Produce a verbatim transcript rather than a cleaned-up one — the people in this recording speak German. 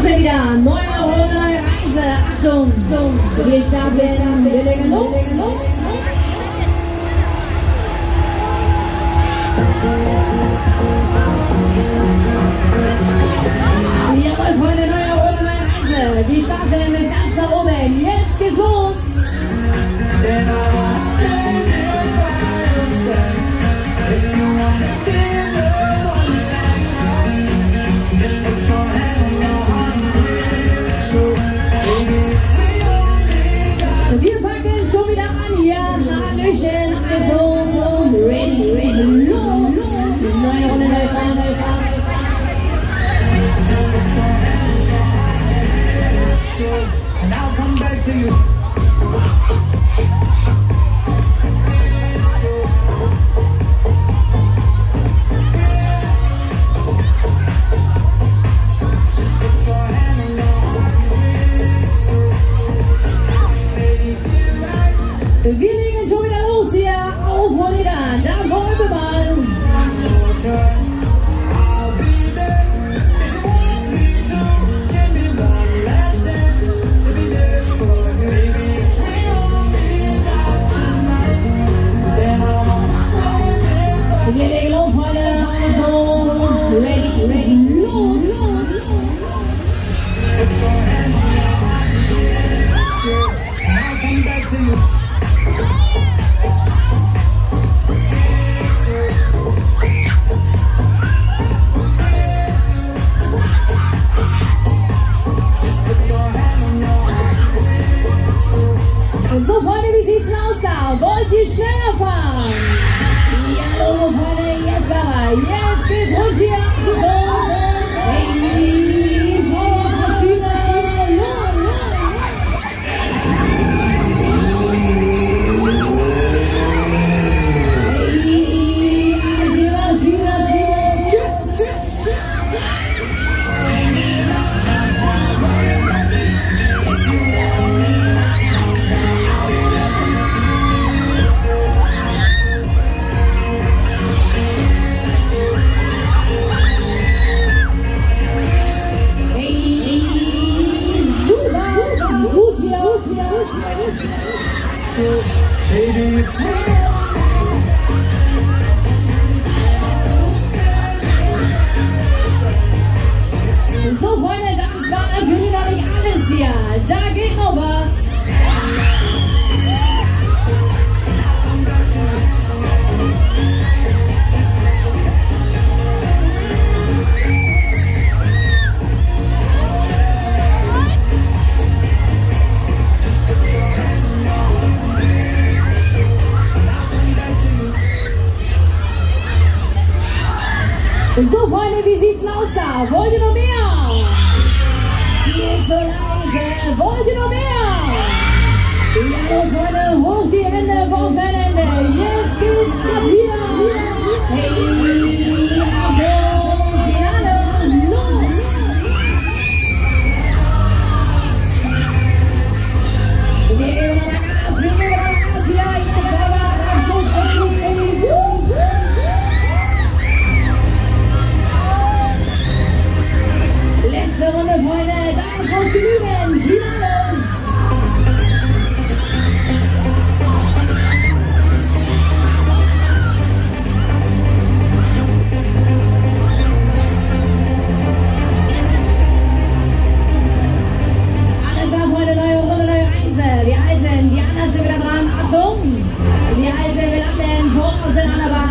wir wieder. Neue Runde, neue Reise. Achtung, wir starten. Wir legen los. Jawohl, Freunde, neue Runde, neue Reise. Wir starten bis ganz nach oben. Jetzt geht's los. Wir packen schon wieder an hier. Hallöchen, also, ready, ready, los. Neue Runde, neue Fahrt, neue Fahrt. And I'll come back to you. Wir legen schon wieder los hier auf Florida. Da wollen wir mal. Wir legen los, Freunde. Also, ready, ready, los. And I'll come back to you. So, Freunde, wie sieht's denn aus da? Wollt ihr schneller fahren? Ja, hallo, Freunde, jetzt aber. Jetzt geht's rund hier. Achtung. Hey, Maschine, Maschine, los, los. Hey, die Maschine, Maschine. Tschüss, tschüss. Baby, so, Freunde, das war natürlich noch nicht alles hier. Da geht noch was. So, Freunde, wie sieht's denn aus da? Wollt ihr noch mehr? Geht so leise. Wollt ihr noch mehr? Ja, los, Freunde, hoch die Hände vom Fernende. Jetzt geht's ab hier. Hey, Achtung, Finale, los. Wir geben noch Gas, wir geben noch Gas hier. Jetzt aber am Schluss, am Schluss, Baby. Letzte Runde, Freunde, da ist was genügend. Finale. Alles klar, Freunde, neue Runde, neue Reise. Wir halten, die anderen sind wieder dran. Achtung! Wir halten, wir landen, vor uns in einer Bahn.